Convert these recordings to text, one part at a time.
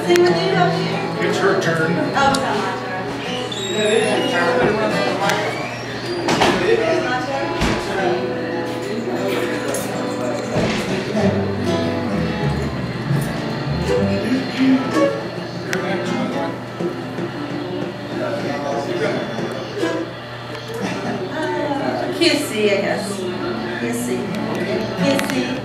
sing with you up here? It's her turn. Oh, it's not my turn. It is my turn? Kissy, I guess. Kissy. Kissy.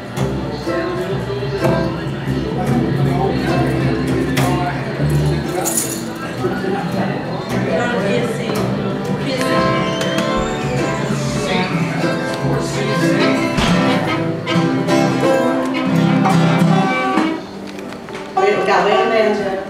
Got way on banjo.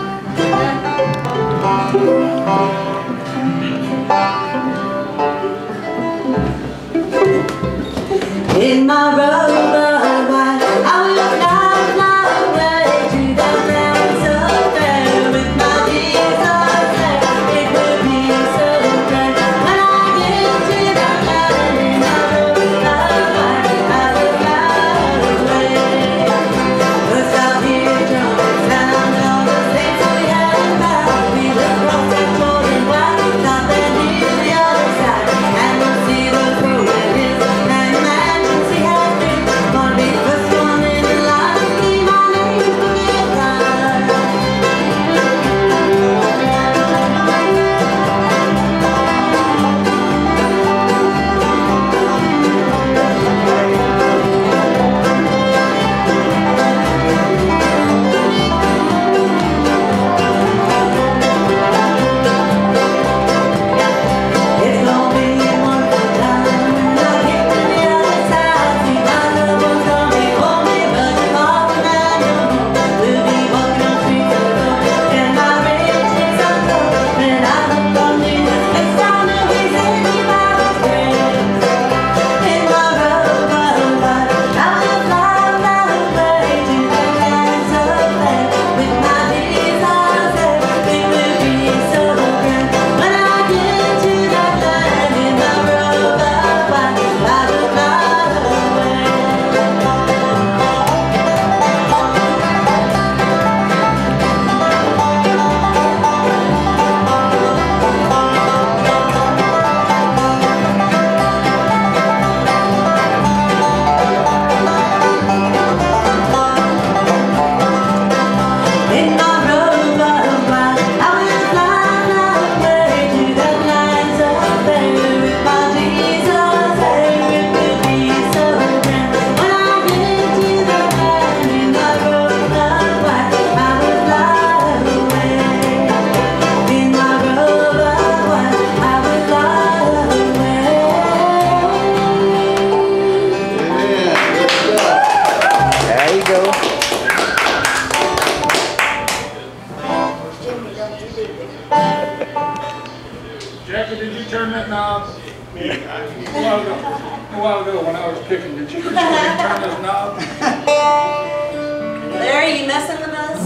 In my rubber white, I will fly, fly away to the lands of fair with my Jesus there. It will be so great when I get to that land. In my rubber white, I will fly away. We'll stop here, drums sound all the things we had about. We will cross that golden white, stop and hear the other side, and we'll see the road it is. Jackie, did you turn that knob? A while ago when I was picking, did you turn this knob? Larry, you messing with us?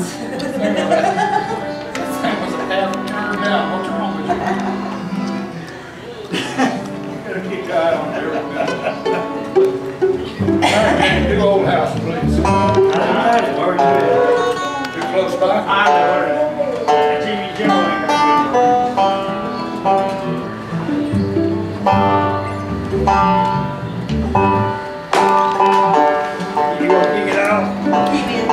That thing was a half turned down. What's wrong with you? Gotta keep your eye on there. Alright, man, get the old house, please. Where are you at? Too close by? I know where it is. Jimmy Joe ain't got you want to kick it out? Keep it.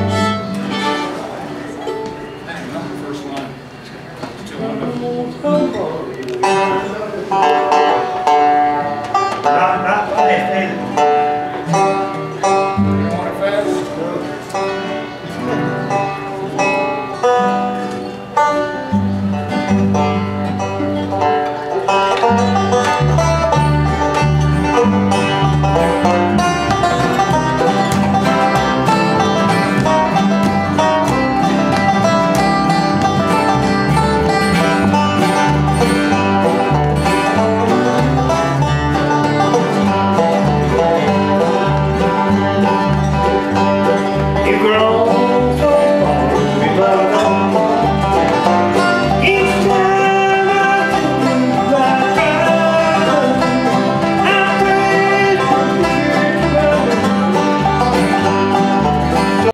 Hang on, first line. Still on.